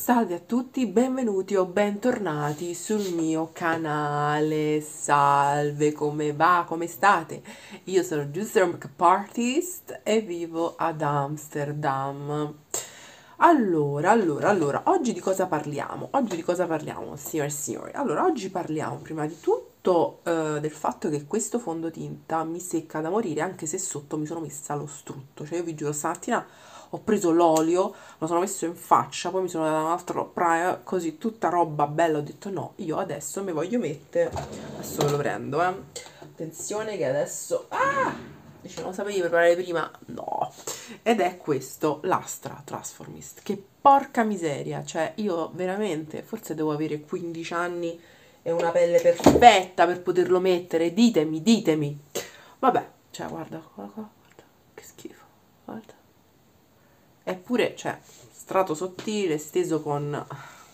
Salve a tutti, benvenuti o bentornati sul mio canale. Salve, come va? Come state? Io sono Giusto Makeup Artist e vivo ad Amsterdam. Allora, oggi di cosa parliamo? Oggi di cosa parliamo, signore e signori? Allora, oggi parliamo prima di tutto del fatto che questo fondotinta mi secca da morire, anche se sotto mi sono messa lo strutto. Cioè, io vi giuro, stamattina ho preso l'olio, lo sono messo in faccia, poi mi sono dato un altro primer, così tutta roba bella. Ho detto no, io adesso mi voglio mettere, adesso ve lo prendo, attenzione che adesso, dice non sapevi preparare prima, no, ed è questo, l'Astra Transformist, che porca miseria, cioè io veramente, forse devo avere 15 anni e una pelle perfetta per poterlo mettere, ditemi, vabbè, cioè guarda, che schifo, guarda. Eppure, cioè, strato sottile, steso con...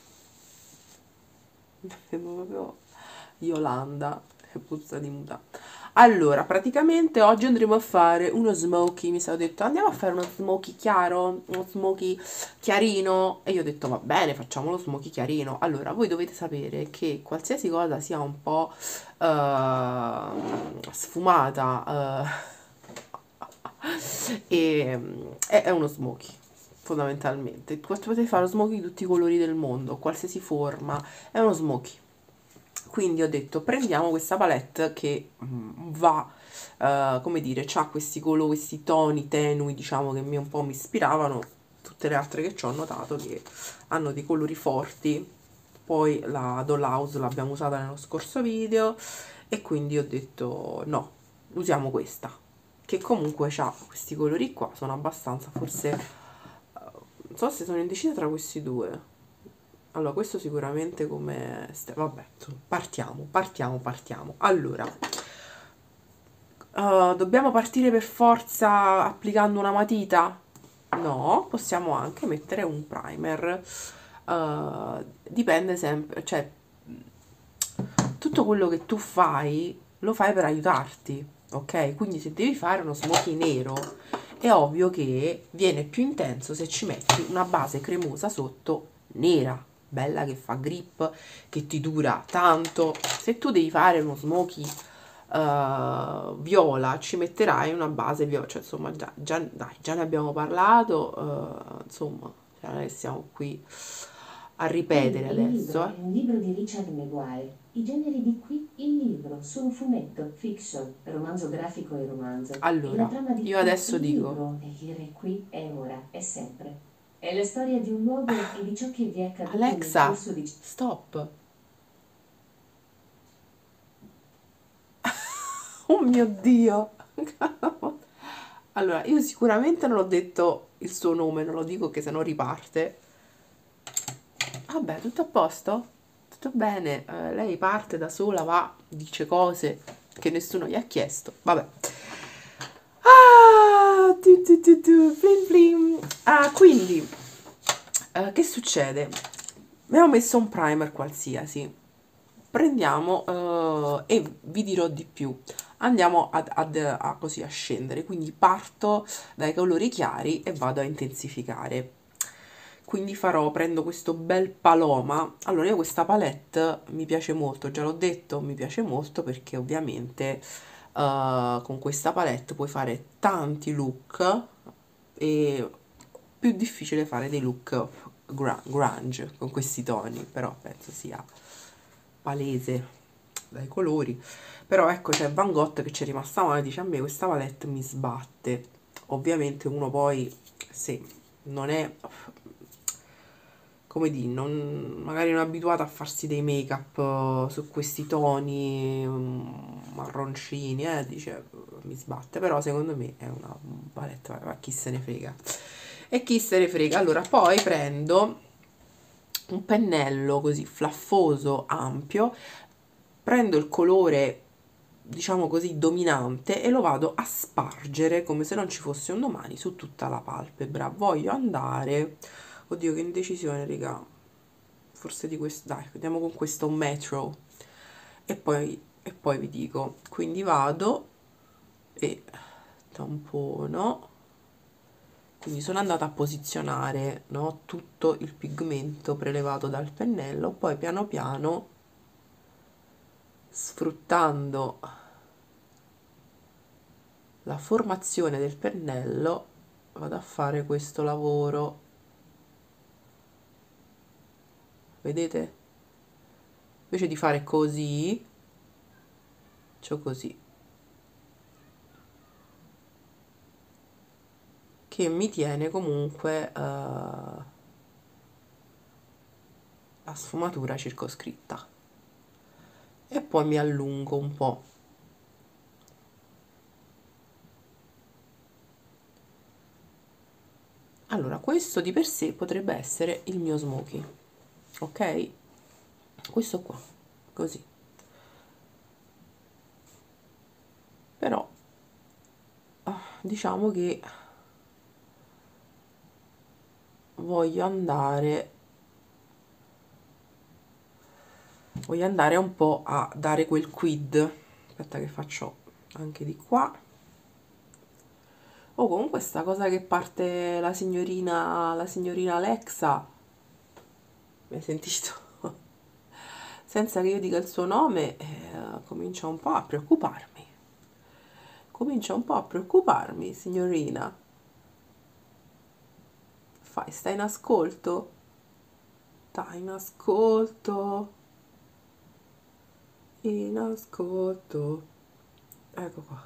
Sembra proprio Yolanda, che puzza di mutande. Allora, praticamente oggi andremo a fare uno smoky. Mi sono detto, andiamo a fare uno smoky chiaro, uno smoky chiarino. E io ho detto, va bene, facciamo lo smoky chiarino. Allora, voi dovete sapere che qualsiasi cosa sia un po' sfumata, è uno smoky fondamentalmente. Potete fare lo smoky di tutti i colori del mondo, qualsiasi forma, è uno smoky. Quindi ho detto prendiamo questa palette che va, come dire, c'ha questi colori, questi toni tenui, diciamo, che un po' mi ispiravano. Tutte le altre che ci ho notato che hanno dei colori forti. Poi la Dollhouse l'abbiamo usata nello scorso video e quindi ho detto no, usiamo questa, che comunque ha questi colori qua, sono abbastanza, forse non so se sono indecisa tra questi due. Allora, questo sicuramente come... Vabbè, partiamo. Allora, dobbiamo partire per forza applicando una matita? No, possiamo anche mettere un primer. Dipende sempre, cioè, tutto quello che tu fai, lo fai per aiutarti, ok? Quindi se devi fare uno smoky nero, è ovvio che viene più intenso se ci metti una base cremosa sotto nera, bella che fa grip, che ti dura tanto. Se tu devi fare uno smoky viola, ci metterai una base viola, cioè insomma già ne abbiamo parlato, insomma, cioè, non è che siamo qui a ripetere Il libro adesso, è un libro di Richard Maguire. I generi di qui, il libro, sono fumetto, fiction, romanzo grafico e romanzo. E la Allora, trama di io qui, adesso il dico, libro, è ieri, qui, è ora, è sempre. È la storia di un luogo e di ciò che vi è accaduto nel Alexa, corso di... stop. Oh mio Dio. Allora, io sicuramente non ho detto il suo nome, non lo dico che se no riparte. Vabbè, tutto a posto? Tutto bene. Lei parte da sola, va, dice cose che nessuno gli ha chiesto. Vabbè. Blim blim. Quindi, che succede? Abbiamo messo un primer qualsiasi. Prendiamo e vi dirò di più. Andiamo a così a scendere, quindi parto dai colori chiari e vado a intensificare. Quindi prendo questo bel Paloma. Allora, io questa palette mi piace molto, già l'ho detto, mi piace molto perché ovviamente con questa palette puoi fare tanti look e più difficile fare dei look grunge con questi toni, però penso sia palese dai colori. Però ecco, c'è Van Gogh che ci è rimasta male, dice a me questa palette mi sbatte. Ovviamente uno poi, se non è, come dire, magari non è abituato a farsi dei make-up su questi toni marroncini, dice mi sbatte, però secondo me è una palette, ma chi se ne frega. E chi se ne frega. Allora, poi prendo un pennello così flaffoso, ampio, prendo il colore diciamo così dominante e lo vado a spargere come se non ci fosse un domani su tutta la palpebra. Voglio andare, oddio che indecisione raga, forse di questo, dai andiamo con questo metro e poi vi dico. Quindi vado e tampono Quindi sono andata a posizionare, no, tutto il pigmento prelevato dal pennello, poi piano piano, sfruttando la formazione del pennello, vado a fare questo lavoro. Vedete? Invece di fare così, faccio così, che mi tiene comunque la sfumatura circoscritta. E poi mi allungo un po'. Allora, questo di per sé potrebbe essere il mio smoky, ok? Questo qua, così. Però diciamo che voglio andare un po' a dare quel quid. Aspetta che faccio anche di qua. Oh, comunque sta cosa che parte la signorina Alexa, mi hai sentito? Senza che io dica il suo nome, comincia un po' a preoccuparmi. Comincia un po' a preoccuparmi, signorina. Stai in ascolto? Stai in ascolto? In ascolto. Ecco qua.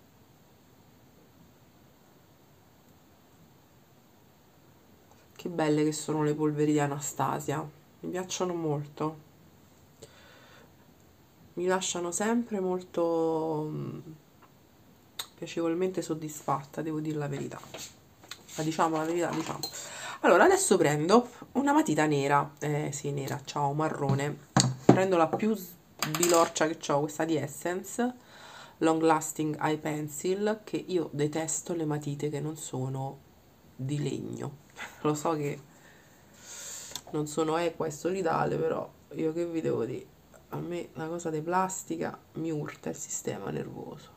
Che belle che sono le polveri di Anastasia. Mi piacciono molto. Mi lasciano sempre molto piacevolmente soddisfatta, devo dire la verità. Ma diciamo la verità, diciamo. Allora, adesso prendo una matita nera, sì, nera, ciao, marrone. Prendo la più sbilorcia che ho, questa di Essence, Long Lasting Eye Pencil, che io detesto le matite che non sono di legno. Lo so che non sono equa e solidale, però io che vi devo dire? A me la cosa di plastica mi urta il sistema nervoso.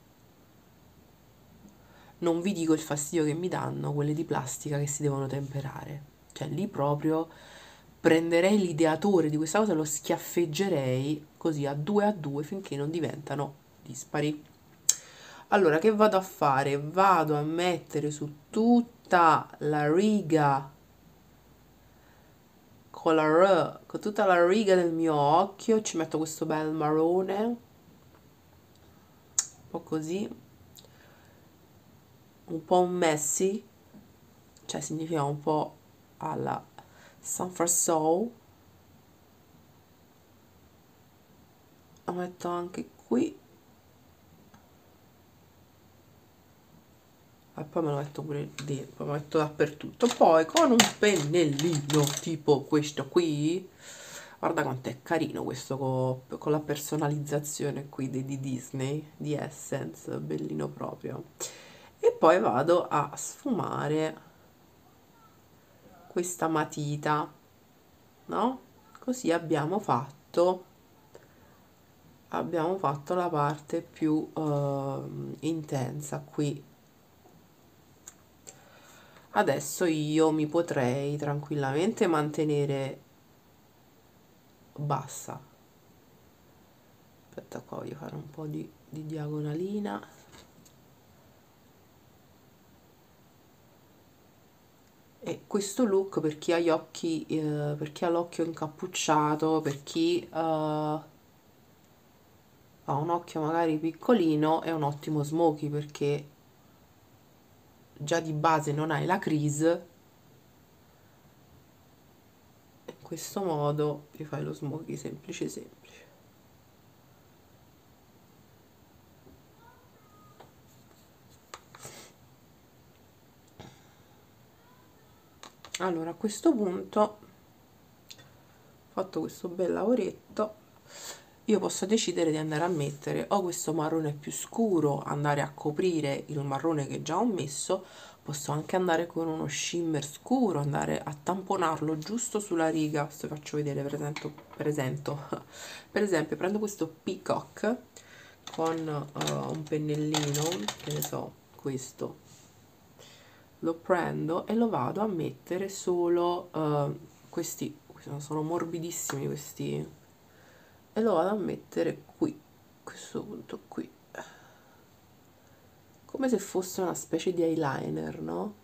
Non vi dico il fastidio che mi danno quelle di plastica che si devono temperare. Cioè lì proprio prenderei l'ideatore di questa cosa e lo schiaffeggerei così a due finché non diventano dispari. Allora, che vado a fare? Vado a mettere su tutta la riga con tutta la riga del mio occhio, ci metto questo bel marrone, un po' così, un po' messy, cioè significa un po' alla Sanfrecce. Lo metto anche qui e poi me lo metto pure dentro, poi me lo metto dappertutto. Poi con un pennellino tipo questo qui, guarda quanto è carino questo con la personalizzazione qui di Disney, di Essence, bellino proprio. E poi vado a sfumare questa matita, no? Così abbiamo fatto la parte più intensa qui. Adesso io mi potrei tranquillamente mantenere bassa. Aspetta, qua voglio fare un po' di diagonalina. E questo look per chi ha gli occhi, per chi ha l'occhio incappucciato, per chi ha un occhio magari piccolino, è un ottimo smoky perché già di base non hai la crease. In questo modo ti fai lo smoky semplice semplice. Allora, a questo punto, fatto questo bel lavoretto, io posso decidere di andare a mettere o questo marrone più scuro, andare a coprire il marrone che già ho messo, posso anche andare con uno shimmer scuro, andare a tamponarlo giusto sulla riga. Adesso vi faccio vedere, per esempio prendo questo Peacock con un pennellino, che ne so, questo lo prendo e lo vado a mettere solo questi sono morbidissimi questi, e lo vado a mettere qui, a questo punto qui, come se fosse una specie di eyeliner, no?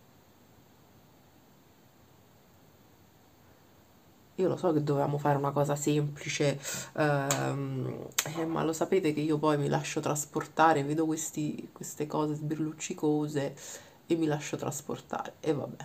Io lo so che dovevamo fare una cosa semplice, ma lo sapete che io poi mi lascio trasportare, vedo queste cose sbirluccicose e mi lascio trasportare, e vabbè.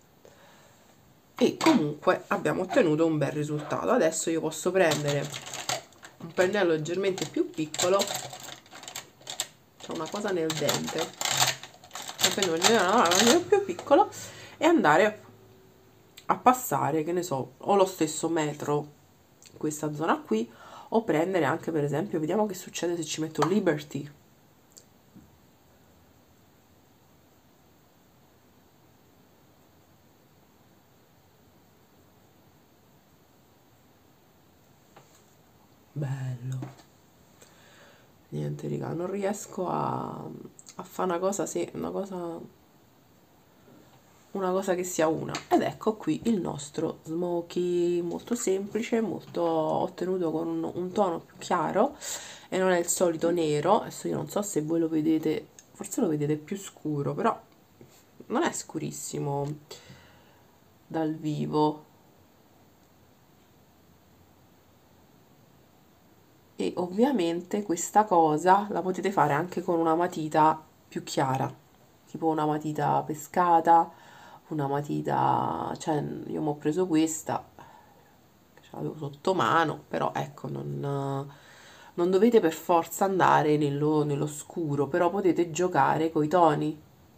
E comunque abbiamo ottenuto un bel risultato. Adesso io posso prendere un pennello leggermente più piccolo, c'è una cosa nel dente, un pennello più piccolo, e andare a passare, che ne so, o lo stesso metro in questa zona qui, o prendere anche, per esempio, vediamo che succede se ci metto Liberty. Bello. Niente, raga, non riesco a fare una cosa, una cosa che sia una. Ed ecco qui il nostro smoky, molto semplice, molto ottenuto con un tono più chiaro, e non è il solito nero. Adesso io non so se voi lo vedete, forse lo vedete più scuro, però non è scurissimo dal vivo. E ovviamente questa cosa la potete fare anche con una matita più chiara, tipo una matita pescata, una matita, cioè io mi ho preso questa, ce l'avevo sotto mano, però ecco, non dovete per forza andare nello scuro, però potete giocare coi toni,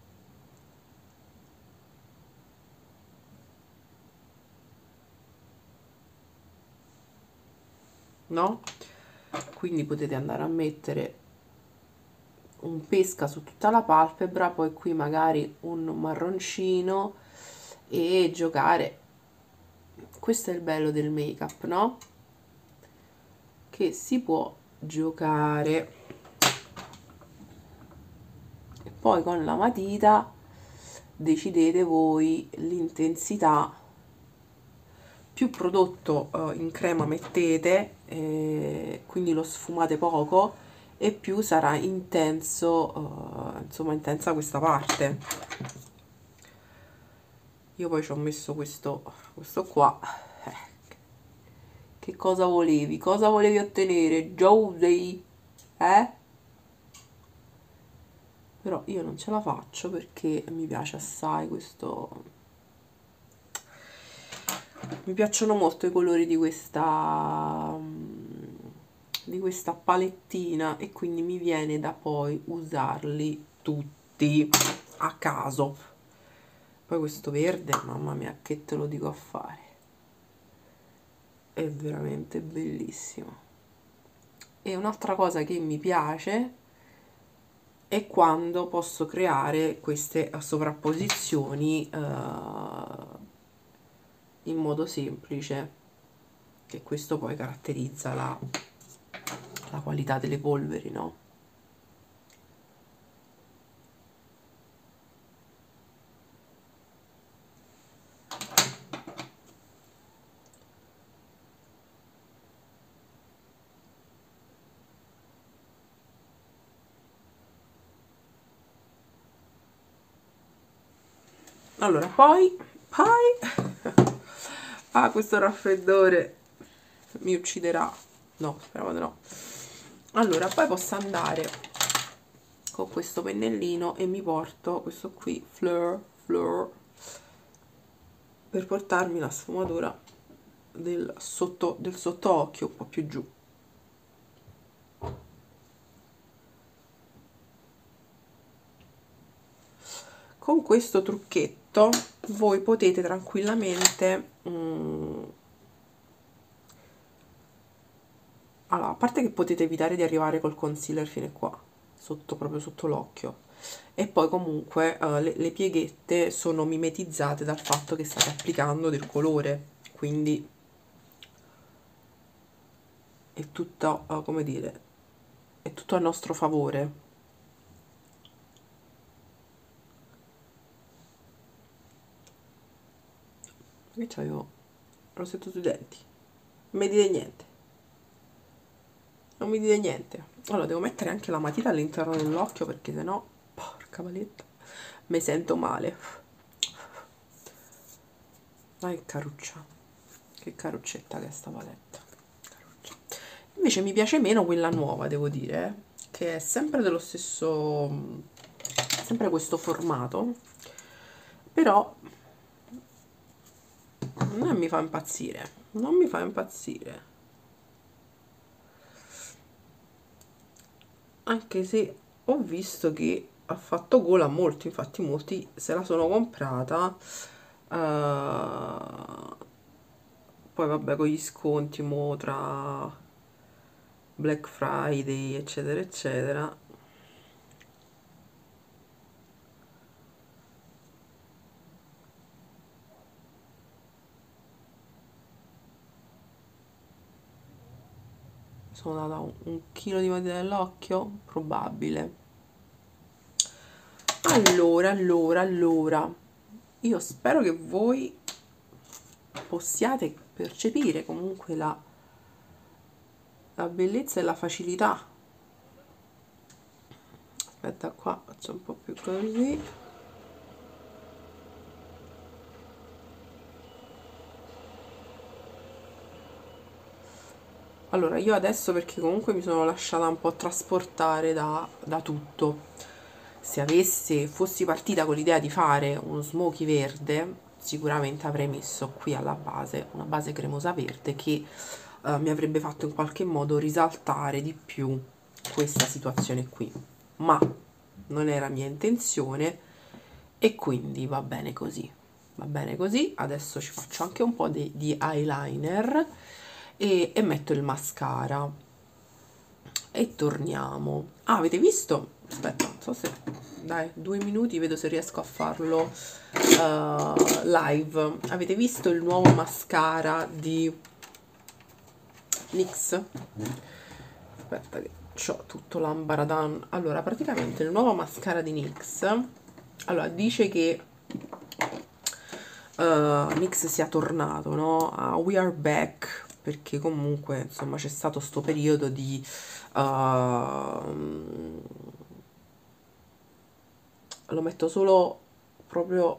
no? Quindi potete andare a mettere un pesca su tutta la palpebra, poi qui magari un marroncino, e giocare. Questo è il bello del make up, no? Che si può giocare, e poi con la matita decidete voi l'intensità. Più prodotto in crema mettete, quindi lo sfumate poco, e più sarà intenso, insomma intensa questa parte. Io poi ci ho messo questo qua. Che cosa volevi? Cosa volevi ottenere, Josie? Eh? Però io non ce la faccio perché mi piace assai questo. Mi piacciono molto i colori di questa palettina, e quindi mi viene da poi usarli tutti a caso. Poi questo verde, mamma mia, che te lo dico a fare, è veramente bellissimo. E un'altra cosa che mi piace è quando posso creare queste sovrapposizioni in modo semplice, che questo poi caratterizza la qualità delle polveri, no? Allora, poi ah, questo raffreddore mi ucciderà. No, speriamo di no. Allora, poi posso andare con questo pennellino e mi porto questo qui, Fleur, per portarmi la sfumatura del sottocchio un po' più giù. Con questo trucchetto voi potete tranquillamente allora, a parte che potete evitare di arrivare col concealer fino a qua, proprio sotto l'occhio, e poi comunque le pieghette sono mimetizzate dal fatto che state applicando del colore, quindi è tutto, come dire, è tutto a nostro favore. Che c'avevo? Il rossetto sui denti. Non mi dite niente. Non mi dite niente. Allora devo mettere anche la matita all'interno dell'occhio perché sennò, porca paletta, mi sento male. Dai, caruccia. Che caruccetta che è sta paletta. Caruccia. Invece mi piace meno quella nuova, devo dire, che è sempre dello stesso, sempre questo formato, però non mi fa impazzire. Non mi fa impazzire. Anche se ho visto che ha fatto gola a molti, infatti molti se la sono comprata. Poi vabbè, con gli sconti mo tra Black Friday eccetera eccetera, sono data un chilo di matita nell'occhio, probabile. Allora, io spero che voi possiate percepire comunque la bellezza e la facilità. Aspetta, qua faccio un po' più così. Allora, io adesso, perché comunque mi sono lasciata un po' trasportare da tutto, se fossi partita con l'idea di fare uno smoky verde, sicuramente avrei messo qui alla base una base cremosa verde che mi avrebbe fatto in qualche modo risaltare di più questa situazione qui, ma non era mia intenzione e quindi va bene così. Va bene così. Adesso ci faccio anche un po' di eyeliner e metto il mascara e torniamo. Ah, avete visto? Aspetta, non so se, dai, 2 minuti, vedo se riesco a farlo live. Avete visto il nuovo mascara di NYX? Aspetta che c'ho tutto l'ambaradan. Allora, praticamente il nuovo mascara di NYX, allora dice che NYX sia tornato, no? A We Are Back, perché comunque insomma c'è stato sto periodo di lo metto solo proprio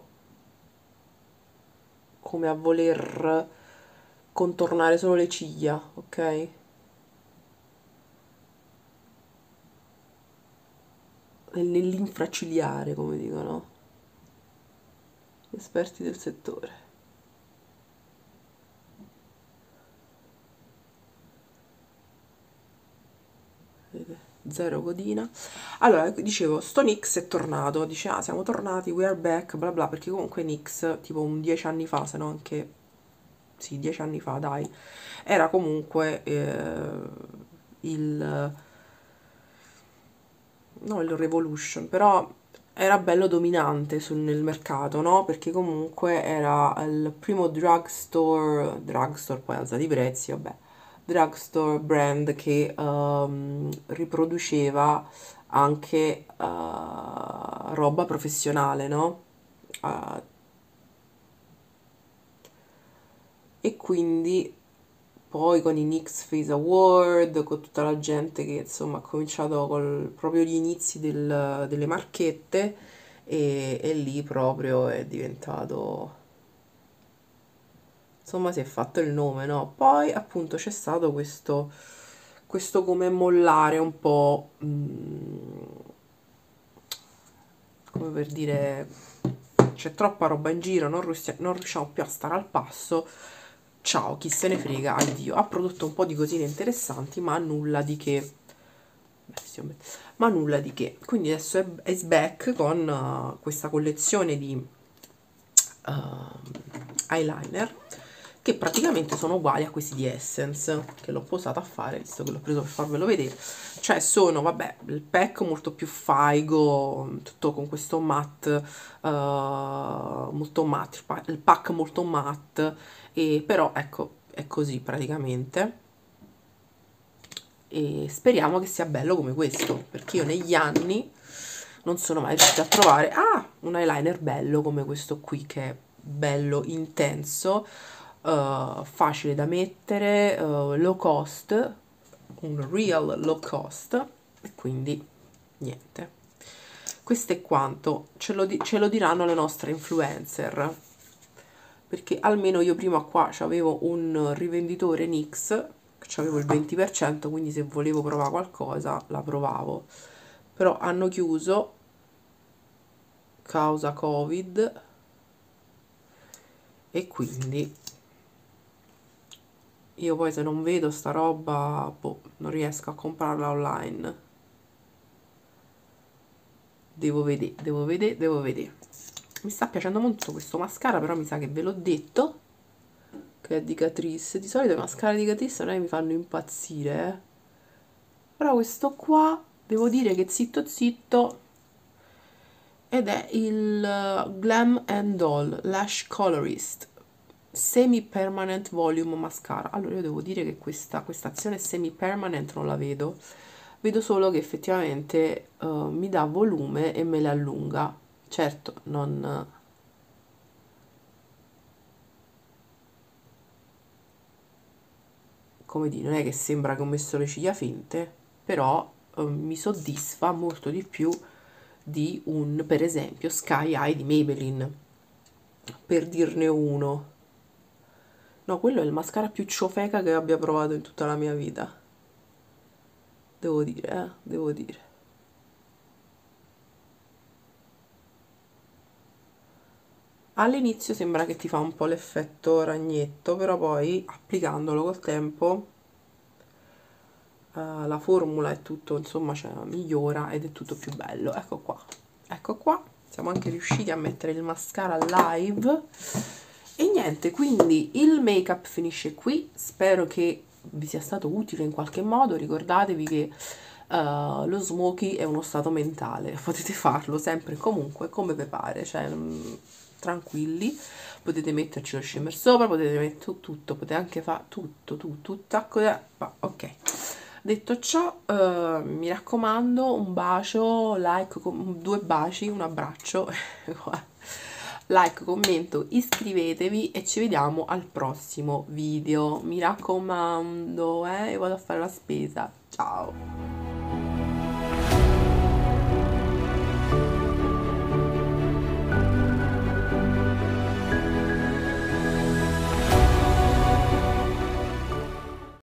come a voler contornare solo le ciglia, ok? Nell'infracigliare, come dicono gli esperti del settore. Zero godina. Allora, dicevo, sto NYX è tornato, dice, ah, siamo tornati, we are back, bla bla, perché comunque NYX, tipo 10 anni fa, se no anche, sì, 10 anni fa, dai, era comunque no, il Revolution, però era bello dominante nel mercato, no? Perché comunque era il primo drugstore poi alzati i prezzi, vabbè, drugstore brand che riproduceva anche roba professionale, no? Eh, e quindi poi con i Knicks Face Award, con tutta la gente che insomma ha cominciato proprio gli inizi delle marchette e lì proprio è diventato, insomma si è fatto il nome, no? Poi appunto c'è stato questo come mollare un po', come per dire, c'è troppa roba in giro, non riusciamo più a stare al passo. Ciao, chi se ne frega, addio. Ha prodotto un po' di cosine interessanti, ma nulla di che. Ma nulla di che. Quindi adesso è back con questa collezione di eyeliner che praticamente sono uguali a questi di Essence, che l'ho posato a fare, visto che l'ho preso per farvelo vedere. Cioè sono, vabbè, il pack molto più faigo, tutto con questo matte, molto matte, il pack molto matte, e però ecco, è così praticamente. E speriamo che sia bello come questo, perché io negli anni non sono mai riuscita a trovare un eyeliner bello come questo qui, che bello intenso, facile da mettere, low cost, un real low cost, e quindi niente. Questo è quanto, ce lo diranno le nostre influencer, perché almeno io prima qua c'avevo un rivenditore NYX, c'avevo il 20%, quindi se volevo provare qualcosa la provavo, però hanno chiuso causa Covid e quindi io poi se non vedo sta roba, boh, non riesco a comprarla online. Devo vedere. Mi sta piacendo molto questo mascara, però mi sa che ve l'ho detto che è di Catrice. Di solito i mascara di Catrice non è che mi fanno impazzire, eh. Però questo qua, devo dire che zitto zitto, ed è il Glam and Doll Lash Colorist Semi Permanent Volume Mascara. Allora io devo dire che questa azione semi permanent non la vedo, vedo solo che effettivamente mi dà volume e me le allunga. Certo, non, come dire, non è che sembra che ho messo le ciglia finte, però mi soddisfa molto di più di un, per esempio, Sky Eye di Maybelline, per dirne uno. No, quello è il mascara più ciofeca che abbia provato in tutta la mia vita. Devo dire, devo dire. All'inizio sembra che ti fa un po' l'effetto ragnetto, però poi applicandolo col tempo la formula è tutto, insomma, cioè, migliora ed è tutto più bello. Ecco qua, ecco qua. Siamo anche riusciti a mettere il mascara live. E niente, quindi il make up finisce qui. Spero che vi sia stato utile in qualche modo. Ricordatevi che lo smoky è uno stato mentale, potete farlo sempre e comunque come vi pare, cioè tranquilli, potete metterci lo shimmer sopra, potete mettere tutto, potete anche fare tutto, tutta cosa, ok. Detto ciò, mi raccomando, un bacio, like, due baci, un abbraccio, like, commento, iscrivetevi e ci vediamo al prossimo video. Mi raccomando, io vado a fare la spesa. Ciao!